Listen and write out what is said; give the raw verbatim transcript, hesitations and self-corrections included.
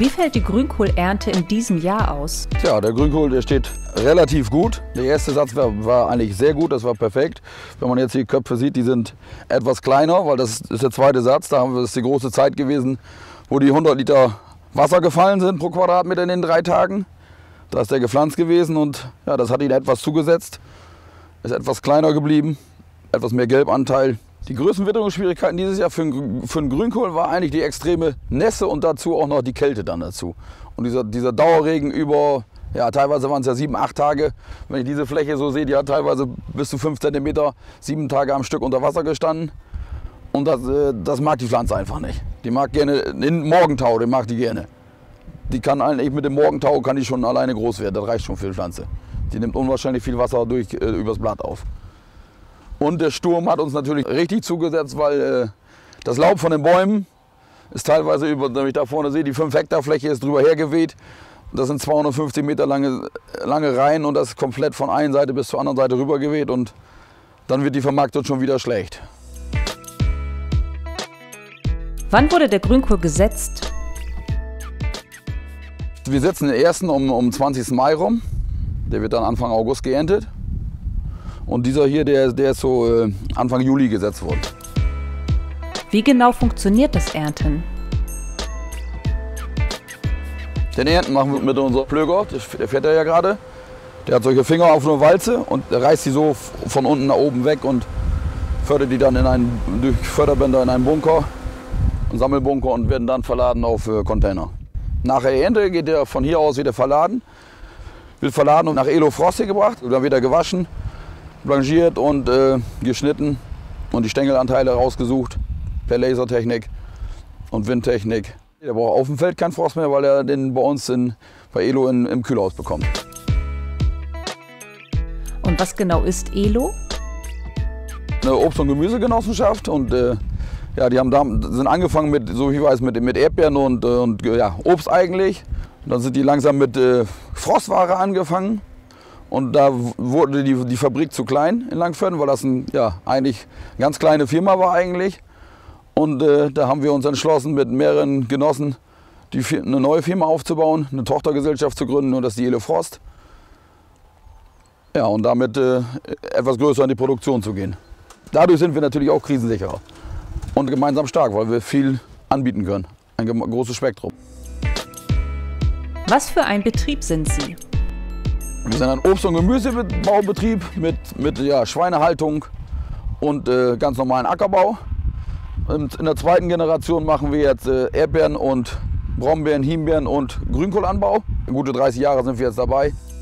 Wie fällt die Grünkohlernte in diesem Jahr aus? Tja, der Grünkohl, der steht relativ gut. Der erste Satz war, war eigentlich sehr gut, das war perfekt. Wenn man jetzt die Köpfe sieht, die sind etwas kleiner, weil das ist der zweite Satz. Da haben wir, das ist die große Zeit gewesen, wo die hundert Liter Wasser gefallen sind pro Quadratmeter in den drei Tagen. Da ist der gepflanzt gewesen und ja, das hat ihn etwas zugesetzt. Ist etwas kleiner geblieben, etwas mehr Gelbanteil. Die größten Witterungsschwierigkeiten dieses Jahr für den, für den Grünkohl war eigentlich die extreme Nässe und dazu auch noch die Kälte dann dazu. Und dieser, dieser Dauerregen über, ja teilweise waren es ja sieben, acht Tage. Wenn ich diese Fläche so sehe, die hat teilweise bis zu fünf Zentimeter, sieben Tage am Stück unter Wasser gestanden. Und das, das mag die Pflanze einfach nicht. Die mag gerne den Morgentau, den mag die gerne. Die kann eigentlich mit dem Morgentau kann die schon alleine groß werden, das reicht schon für die Pflanze. Die nimmt unwahrscheinlich viel Wasser durch, äh, übers Blatt auf. Und der Sturm hat uns natürlich richtig zugesetzt, weil äh, das Laub von den Bäumen ist teilweise, über, wenn ich da vorne sehe, die fünf Hektar Fläche ist drüber hergeweht. Das sind zweihundertfünfzig Meter lange, lange Reihen und das ist komplett von einer Seite bis zur anderen Seite rüber geweht und dann wird die Vermarktung schon wieder schlecht. Wann wurde der Grünkohl gesetzt? Wir setzen den ersten um, um zwanzigsten Mai rum. Der wird dann Anfang August geerntet. Und dieser hier, der, der ist so äh, Anfang Juli gesetzt worden. Wie genau funktioniert das Ernten? Den Ernten machen wir mit unserem Pflöger, der fährt ja gerade. Der hat solche Finger auf eine Walze und der reißt die so von unten nach oben weg und fördert die dann in einen, durch Förderbänder in einen Bunker, einen Sammelbunker und werden dann verladen auf äh, Container. Nach der Ernte geht der von hier aus wieder verladen, wird verladen und nach Elo Frosty gebracht, dann wird er gewaschen, blanchiert und äh, geschnitten und die Stängelanteile rausgesucht per Lasertechnik und Windtechnik. Der braucht auf dem Feld keinen Frost mehr, weil er den bei uns in, bei Elo in, im Kühlhaus bekommt. Und was genau ist Elo? Eine Obst- und Gemüsegenossenschaft und äh, ja, die haben da, sind angefangen mit, so wie ich weiß, mit, mit Erdbeeren und, und ja, Obst eigentlich. Und dann sind die langsam mit äh, Frostware angefangen. Und da wurde die, die Fabrik zu klein in Langförden, weil das ein, ja, eigentlich eine ganz kleine Firma war eigentlich. Und äh, da haben wir uns entschlossen, mit mehreren Genossen die, eine neue Firma aufzubauen, eine Tochtergesellschaft zu gründen und das ist die Elo Frost. Ja, und damit äh, etwas größer in die Produktion zu gehen. Dadurch sind wir natürlich auch krisensicherer und gemeinsam stark, weil wir viel anbieten können, ein großes Spektrum. Was für ein Betrieb sind Sie? Wir sind ein Obst- und Gemüsebaubetrieb mit, mit ja, Schweinehaltung und äh, ganz normalen Ackerbau. Und in der zweiten Generation machen wir jetzt äh, Erdbeeren und Brombeeren, Himbeeren und Grünkohlanbau. Gute dreißig Jahre sind wir jetzt dabei.